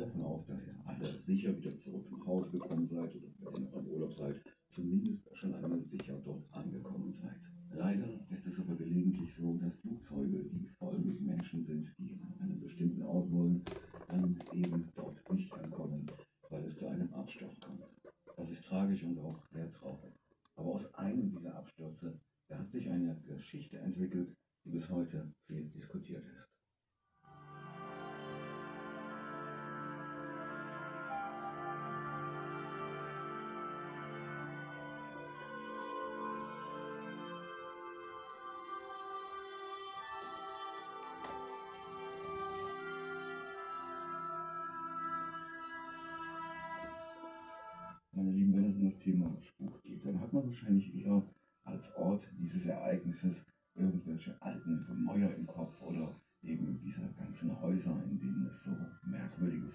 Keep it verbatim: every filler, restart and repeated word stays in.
davon aus, dass ihr alle sicher wieder zurück nach Hause gekommen seid oder wenn ihr noch im Urlaub seid, zumindest schon einmal sicher dort angekommen seid. Leider ist es aber gelegentlich so, dass Flugzeuge, die voll mit Menschen sind, die an einen bestimmten Ort wollen, dann eben dort nicht ankommen, weil es zu einem Absturz kommt. Das ist tragisch und auch sehr traurig. Aber aus einem dieser Abstürze, da hat sich eine Geschichte entwickelt, die bis heute viel diskutiert ist. Meine Lieben, wenn es um das Thema Spuk geht, dann hat man wahrscheinlich eher als Ort dieses Ereignisses irgendwelche alten Gemäuer im Kopf oder eben diese ganzen Häuser, in denen es so merkwürdige